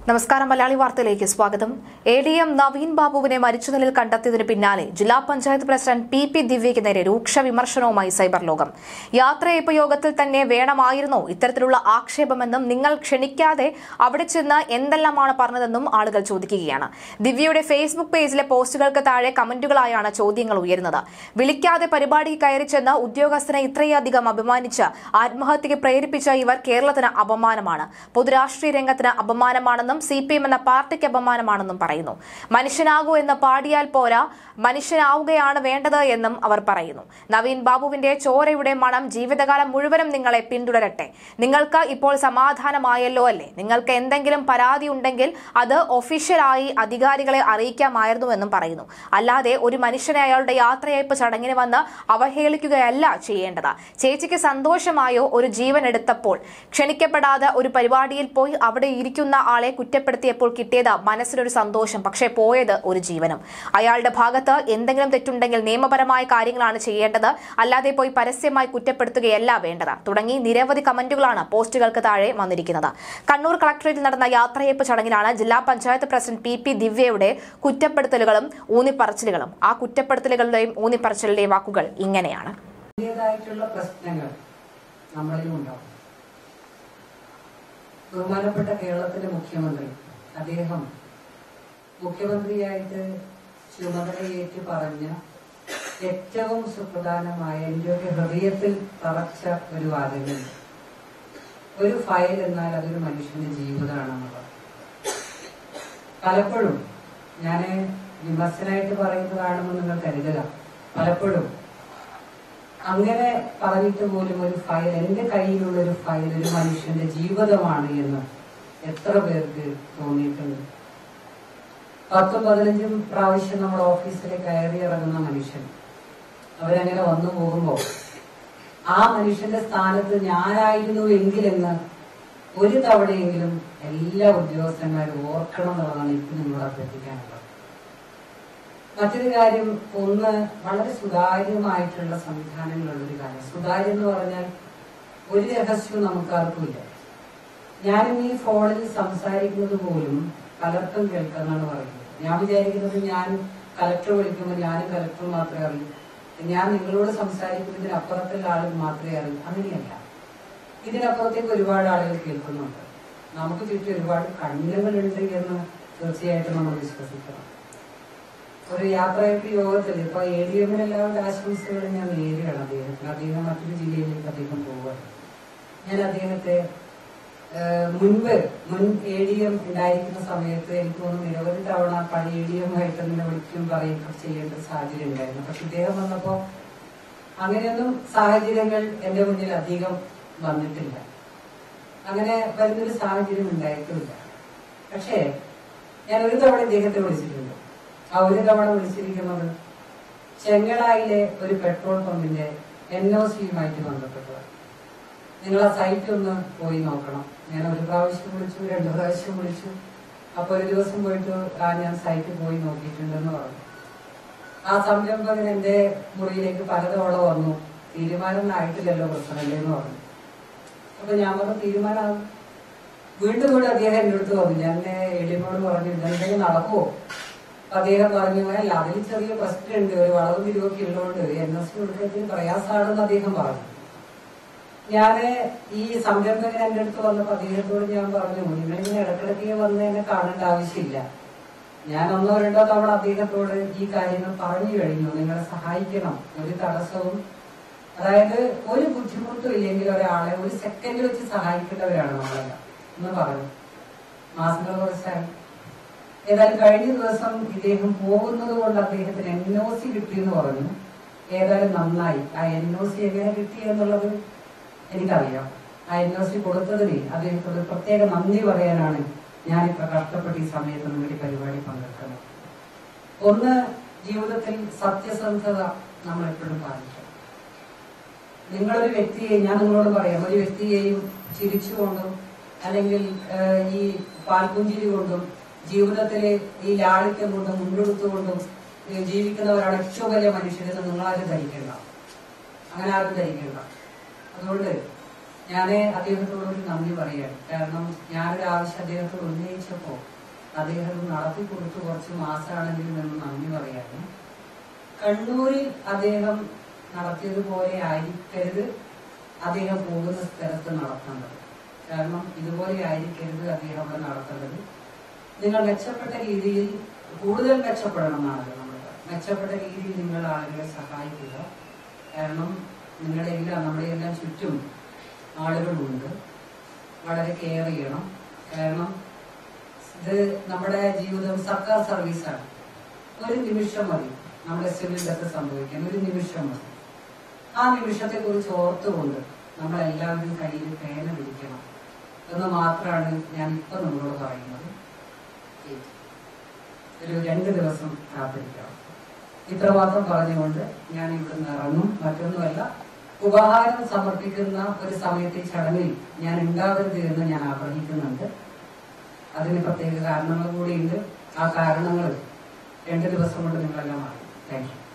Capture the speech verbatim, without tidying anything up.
നമസ്കാരം. മലയാളി വാർത്തയിലേക്ക് സ്വാഗതം. എ ഡി എം നവീൻ ബാബുവിനെ മരിച്ച നിലയിൽ കണ്ടെത്തിയതിന് പിന്നാലെ ജില്ലാ പഞ്ചായത്ത് പ്രസിഡന്റ് പി പി ദിവ്യയ്ക്ക് നേരെ രൂക്ഷ വിമർശനവുമായി സൈബർ ലോകം. യാത്രയയപ്പ് യോഗത്തിൽ തന്നെ വേണമായിരുന്നോ ഇത്തരത്തിലുള്ള ആക്ഷേപമെന്നും നിങ്ങൾ ക്ഷണിക്കാതെ അവിടെ ചെന്ന് എന്തെല്ലാമാണ് പറഞ്ഞതെന്നും ആളുകൾ ചോദിക്കുകയാണ്. ദിവ്യയുടെ ഫേസ്ബുക്ക് പേജിലെ പോസ്റ്റുകൾക്ക് താഴെ കമന്റുകളായാണ് ചോദ്യങ്ങൾ ഉയരുന്നത്. വിളിക്കാതെ പരിപാടിക്ക് കയറി ചെന്ന് ഉദ്യോഗസ്ഥനെ ഇത്രയധികം അപമാനിച്ച് ആത്മഹത്യക്ക് പ്രേരിപ്പിച്ച ഇവർ കേരളത്തിന് അപമാനമാണ്, പൊതുരാഷ്ട്രീയ രംഗത്തിന് അപമാനമാണെന്നും സി പി എം എന്ന പാർട്ടിക്ക് അപമാനമാണെന്നും പറയുന്നു. മനുഷ്യനാകൂ എന്ന് പാടിയാൽ പോരാ, മനുഷ്യനാവുകയാണ് വേണ്ടത് എന്നും അവർ പറയുന്നു. നവീൻ ബാബുവിന്റെ ചോരയുടെ മണം ജീവിതകാലം മുഴുവനും നിങ്ങളെ പിന്തുടരട്ടെ. നിങ്ങൾക്ക് ഇപ്പോൾ സമാധാനമായല്ലോ അല്ലേ? നിങ്ങൾക്ക് എന്തെങ്കിലും പരാതി ഉണ്ടെങ്കിൽ അത് ഒഫീഷ്യലായി അധികാരികളെ അറിയിക്കാമായിരുന്നുവെന്നും പറയുന്നു. അല്ലാതെ ഒരു മനുഷ്യനെ അയാളുടെ യാത്രയയപ്പ് ചടങ്ങിന് വന്ന് അവഹേളിക്കുകയല്ല ചെയ്യേണ്ടത്. ചേച്ചിക്ക് സന്തോഷമായോ ഒരു ജീവൻ എടുത്തപ്പോൾ? ക്ഷണിക്കപ്പെടാതെ ഒരു പരിപാടിയിൽ പോയി അവിടെ ഇരിക്കുന്ന ആളെ കുറ്റപ്പെടുത്തിയപ്പോൾ കിട്ടിയത് മനസ്സിനൊരു സന്തോഷം, പക്ഷേ പോയത് ഒരു ജീവനും. അയാളുടെ ഭാഗത്ത് എന്തെങ്കിലും തെറ്റുണ്ടെങ്കിൽ നിയമപരമായ കാര്യങ്ങളാണ് ചെയ്യേണ്ടത്, അല്ലാതെ പോയി പരസ്യമായി കുറ്റപ്പെടുത്തുകയല്ല വേണ്ടത് തുടങ്ങി നിരവധി കമന്റുകളാണ് പോസ്റ്റുകൾക്ക് താഴെ വന്നിരിക്കുന്നത്. കണ്ണൂർ കളക്ടറേറ്റിൽ നടന്ന യാത്രയയപ്പ് ചടങ്ങിലാണ് ജില്ലാ പഞ്ചായത്ത് പ്രസിഡന്റ് പി പി ദിവ്യയുടെ കുറ്റപ്പെടുത്തലുകളും ഊന്നിപ്പറച്ചിലുകളും. ആ കുറ്റപ്പെടുത്തലുകളുടെയും ഊന്നിപ്പറച്ചിലുടെയും വാക്കുകൾ ഇങ്ങനെയാണ്. പ്രശ്നങ്ങൾ നമ്മളിലും ഉണ്ടാവും. ബഹുമാനപ്പെട്ട കേരളത്തിലെ മുഖ്യമന്ത്രി, അദ്ദേഹം മുഖ്യമന്ത്രിയായിട്ട് ചുമതലയേറ്റ് പറഞ്ഞ ഏറ്റവും സുപ്രധാനമായ എന്റെയൊക്കെ ഹൃദയത്തിൽ തറച്ച ഒരു വാചകം, ഒരു ഫയൽ എന്നാൽ അതൊരു മനുഷ്യന്റെ ജീവിതമാണെന്നുള്ളത്. പലപ്പോഴും ഞാൻ വിമർശനമായിട്ട് പറയുന്നതാണെന്ന് നിങ്ങൾ കരുതുക. പലപ്പോഴും അങ്ങനെ പറഞ്ഞിട്ട് പോലും ഒരു ഫയൽ, എന്റെ കയ്യിലുള്ള ഒരു ഫയൽ ഒരു മനുഷ്യന്റെ ജീവിതമാണ് എന്ന് എത്ര പേർക്ക് തോന്നിയിട്ടുണ്ട്. പത്തും പതിനഞ്ചും പ്രാവശ്യം നമ്മുടെ ഓഫീസിൽ കയറി ഇറങ്ങുന്ന മനുഷ്യൻ, അവരങ്ങനെ വന്നു പോകുമ്പോൾ ആ മനുഷ്യന്റെ സ്ഥാനത്ത് ഞാനായിരുന്നു എങ്കിലെന്ന് ഒരു തവണയെങ്കിലും എല്ലാ ഉദ്യോഗസ്ഥന്മാരും ഓർക്കണം എന്നുള്ളതാണ് എനിക്ക് നിങ്ങളോട് അഭ്യർത്ഥിക്കാനുള്ളത്. മറ്റൊരു കാര്യം, ഒന്ന് വളരെ സുതാര്യമായിട്ടുള്ള സംവിധാനങ്ങളുള്ളൊരു കാര്യം. സുതാര്യം എന്ന് പറഞ്ഞാൽ ഒരു രഹസ്യവും നമുക്കാർക്കും ഇല്ല. ഞാനും ഈ ഫോണിൽ സംസാരിക്കുന്നത് പോലും കലക്ടർ കേൾക്കാന്നാണ് പറയുന്നത്. ഞാൻ വിചാരിക്കുന്നത് ഞാൻ കലക്ടർ വിളിക്കുമ്പോൾ ഞാനും കലക്ടർ മാത്രമേ അറിയൂ, ഞാൻ നിങ്ങളോട് സംസാരിക്കുന്നതിന് അപ്പുറത്തുള്ള ആളുകൾ മാത്രമേ അറിയൂ. അങ്ങനെയല്ല, ഇതിനപ്പുറത്തേക്ക് ഒരുപാട് ആളുകൾ കേൾക്കുന്നുണ്ട്. നമുക്ക് ചുറ്റും ഒരുപാട് കണ്ണുകളുണ്ട് എന്ന് തീർച്ചയായിട്ടും നമ്മൾ വിശ്വസിക്കണം. ഒരു യാത്രയപ്പ് യോഗത്തിൽ ഇപ്പൊ എ ഡി എമ്മിന് എല്ലാവരുടെ ആശംസകളും ഞാൻ നേരിടുകയാണ് അദ്ദേഹത്തിന്. അദ്ദേഹം മറ്റൊരു ജില്ലയിലേക്ക് അദ്ദേഹം പോവുകയാണ്. ഞാൻ അദ്ദേഹത്തെ മുൻപ് മുൻ എ ഡി എം ഉണ്ടായിരിക്കുന്ന സമയത്ത് എനിക്ക് തോന്നുന്നു നിരവധി തവണ പഴയ എ ഡി എം ആയിട്ട് തന്നെ വിളിക്കും പറയുകയും ചെയ്യേണ്ട ഒരു സാഹചര്യം ഉണ്ടായിരുന്നു. പക്ഷെ ഇദ്ദേഹം വന്നപ്പോ അങ്ങനെയൊന്നും സാഹചര്യങ്ങൾ എന്റെ മുന്നിൽ അധികം വന്നിട്ടില്ല. അങ്ങനെ വരുന്നൊരു സാഹചര്യം ഉണ്ടായിട്ടുമില്ല. പക്ഷേ ഞാൻ ഒരു തവണ ഇദ്ദേഹത്തെ വിളിച്ചിട്ടുണ്ട്. ആ ഒരു തവണ വിളിച്ചിരിക്കുന്നത് ചെങ്ങളായിലെ ഒരു പെട്രോൾ പമ്പിന്റെ എൻ ഒ സിയുമായിട്ട് ബന്ധപ്പെട്ടത്. നിങ്ങൾ ആ സൈറ്റ് ഒന്ന് പോയി നോക്കണം. ഞാൻ ഒരു പ്രാവശ്യം വിളിച്ചു, രണ്ടു പ്രാവശ്യം വിളിച്ചു. അപ്പൊ ഒരു ദിവസം പോയിട്ട് ആ ഞാൻ സൈറ്റ് പോയി നോക്കിയിട്ടുണ്ടെന്ന് പറഞ്ഞു. ആ സംരംഭകൻ എന്റെ മുറിയിലേക്ക് പലതവണ വന്നു. തീരുമാനം ആയിട്ടില്ലല്ലോ പ്രശ്നമല്ലേ എന്ന് പറഞ്ഞു. അപ്പൊ ഞാൻ പറഞ്ഞു തീരുമാനമാകും. വീണ്ടും കൂടെ അദ്ദേഹം എന്റെ അടുത്ത് വന്നു. ഞാൻ എളിമോട് പറഞ്ഞു ഇതെന്തെങ്കിലും നടക്കുമോ? അദ്ദേഹം പറഞ്ഞു അല്ല, അതിൽ ചെറിയ പ്രശ്നമുണ്ട്, ഒരു വളവും തിരിവൊക്കെ ഉള്ളതുകൊണ്ട് എൻ എസ് സി കൊടുക്കുന്നതിന് പ്രയാസമാണെന്ന് അദ്ദേഹം പറഞ്ഞു. ഞാന് ഈ സംരംഭകൻ എന്റെ അടുത്ത് വന്നപ്പോ അദ്ദേഹത്തോട് ഞാൻ പറഞ്ഞു നിങ്ങളിങ്ങനെ ഇടക്കിടക്ക് വന്ന് എന്നെ കാണേണ്ട ആവശ്യമില്ല. ഞാൻ ഒന്നോ രണ്ടോ തവണ അദ്ദേഹത്തോട് ഈ കാര്യങ്ങൾ പറഞ്ഞു കഴിഞ്ഞു. നിങ്ങളെ സഹായിക്കണം, ഒരു തടസ്സവും അതായത് ഒരു ബുദ്ധിമുട്ടും ഇല്ലെങ്കിൽ ഒരാളെ ഒരു സെക്കൻഡ് വെച്ച് സഹായിക്കേണ്ടവരാണ് നമ്മളല്ല എന്ന് പറഞ്ഞു. മാസങ്ങൾ കുറച്ചായി. ഏതായാലും കഴിഞ്ഞ ദിവസം ഇദ്ദേഹം പോകുന്നത് കൊണ്ട് അദ്ദേഹത്തിന് എൻ ഒ സി കിട്ടിയെന്ന് പറഞ്ഞു. ഏതായാലും നന്നായി. ആ എൻ ഒ സി എങ്ങനെ കിട്ടി എന്നുള്ളത് എനിക്കറിയാം. ആ എൻ ഒ സി കൊടുത്തതിന് അദ്ദേഹത്തോട് പ്രത്യേക നന്ദി പറയാനാണ് ഞാനിപ്പോ കഷ്ടപ്പെട്ട് ഈ സമയത്ത് നമ്മുടെ പരിപാടി പങ്കെടുക്കുന്നത്. ഒന്ന്, ജീവിതത്തിൽ സത്യസന്ധത നമ്മൾ എപ്പോഴും പാലിക്കണം. നിങ്ങളൊരു വ്യക്തിയെ, ഞാൻ നിങ്ങളോട് പറയാം, ഒരു വ്യക്തിയെയും ചിരിച്ചുകൊണ്ടും അല്ലെങ്കിൽ ഈ പാൽപുഞ്ചിരി കൊണ്ടും ജീവിതത്തിലെ ഈ ലാളിത്യം കൊണ്ടും മുൻകൊടുത്തുകൊണ്ടും ജീവിക്കുന്നവരാണ് ഏറ്റവും വലിയ മനുഷ്യരെന്ന് നിങ്ങളാരും ധരിക്കേണ്ട. അങ്ങനെ ആരും ധരിക്കേണ്ട. അതുകൊണ്ട് ഞാൻ അദ്ദേഹത്തോടൊരു നന്ദി പറയാം. കാരണം ഞാനൊരു ആവശ്യം അദ്ദേഹത്തോട് ഉന്നയിച്ചപ്പോൾ അദ്ദേഹം നടത്തി കൊടുത്തു. കുറച്ച് മാസമാണെങ്കിലും എന്ന് നന്ദി പറയാനും, കണ്ണൂരിൽ അദ്ദേഹം നടത്തിയതുപോലെ ആയിരിക്കരുത് അദ്ദേഹം പോകുന്ന സ്ഥലത്ത് നടത്തേണ്ടത്. കാരണം ഇതുപോലെ ആയിരിക്കരുത് അദ്ദേഹം അവിടെ നടത്തേണ്ടത്. നിങ്ങൾ മെച്ചപ്പെട്ട രീതിയിൽ കൂടുതൽ മെച്ചപ്പെടണം എന്നാണ് നമ്മൾ മെച്ചപ്പെട്ട രീതിയിൽ നിങ്ങൾ ആളുകളെ സഹായിക്കുക. കാരണം നിങ്ങളുടെ എല്ലാം നമ്മുടെ എല്ലാം ചുറ്റും ആളുകളുണ്ട്. വളരെ കെയർ ചെയ്യണം. കാരണം ഇത് നമ്മുടെ ജീവിതം സർക്കാർ സർവീസാണ്. ഒരു നിമിഷം മതി നമ്മുടെ സിവിൽ ഡെത്ത് സംഭവിക്കാൻ, ഒരു നിമിഷം മതി. ആ നിമിഷത്തെ കുറിച്ച് ഓർത്തുകൊണ്ട് നമ്മളെല്ലാവരും കയ്യിൽ പേന പിടിക്കണം എന്ന് മാത്രമാണ് ഞാൻ ഇപ്പൊ നിങ്ങളോട് പറയുന്നത്. ഒരു രണ്ട് ദിവസം കാത്തിരിക്കണം. ഇത്രമാത്രം പറഞ്ഞുകൊണ്ട് ഞാൻ ഇവിടുന്ന് ഇറങ്ങും. മറ്റൊന്നുമല്ല, ഉപഹാരം സമർപ്പിക്കുന്ന ഒരു സമയത്ത് ഈ ചടങ്ങിൽ ഞാൻ ഉണ്ടാവരുത് എന്ന് ഞാൻ ആഗ്രഹിക്കുന്നുണ്ട്. അതിന് പ്രത്യേക കാരണങ്ങൾ കൂടിയുണ്ട്. ആ കാരണങ്ങൾ രണ്ട് ദിവസം കൊണ്ട് നിങ്ങളെല്ലാം അറിയും. Thank U.